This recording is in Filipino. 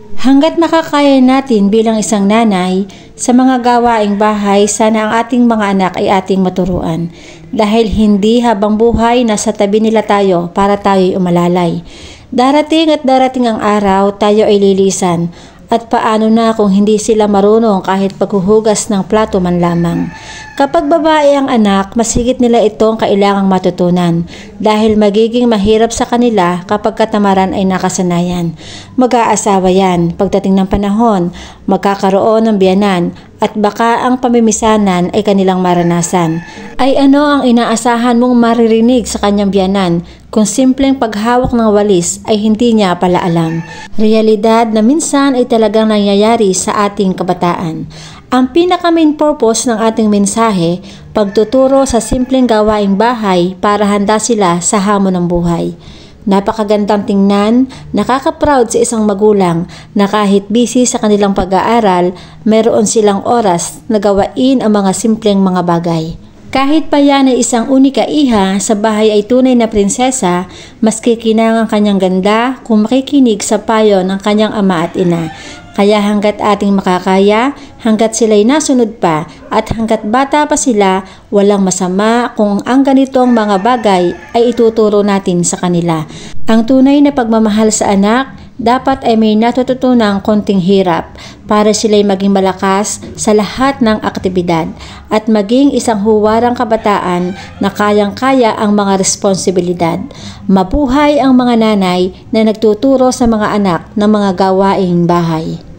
Hanggat makakaya natin bilang isang nanay, sa mga gawaing bahay, sana ang ating mga anak ay ating maturuan. Dahil hindi habang buhay nasa tabi nila tayo para tayo'y umalalay. Darating at darating ang araw, tayo ay lilisan. At paano na kung hindi sila marunong kahit paghuhugas ng plato man lamang. Kapag babae ang anak, mas higit nila itong kailangang matutunan dahil magiging mahirap sa kanila kapag katamaran ay nakasanayan. Mag-aasawa yan, pagdating ng panahon, magkakaroon ng biyanan at baka ang pamimisanan ay kanilang maranasan. Ay ano ang inaasahan mong maririnig sa kanyang biyanan kung simpleng paghawak ng walis ay hindi niya pala alam? Realidad na minsan ay talagang nangyayari sa ating kabataan. Ang pinaka-main purpose ng ating mensahe, pagtuturo sa simpleng gawaing bahay para handa sila sa hamon ng buhay. Napakagandang tingnan, nakaka-proud sa isang magulang na kahit busy sa kanilang pag-aaral, meron silang oras na gawain ang mga simpleng mga bagay. Kahit pa yan ay isang unika iha, sa bahay ay tunay na prinsesa, mas kikinang ang kanyang ganda kung makikinig sa payo ng kanyang ama at ina. Kaya hanggat ating makakaya, hanggat sila'y nasunod pa, at hanggat bata pa sila, walang masama kung ang ganitong mga bagay ay ituturo natin sa kanila. Ang tunay na pagmamahal sa anak, dapat ay may natututunang konting hirap para sila'y maging malakas sa lahat ng aktibidad at maging isang huwarang kabataan na kayang-kaya ang mga responsibilidad. Mabuhay ang mga nanay na nagtuturo sa mga anak ng mga gawaing bahay.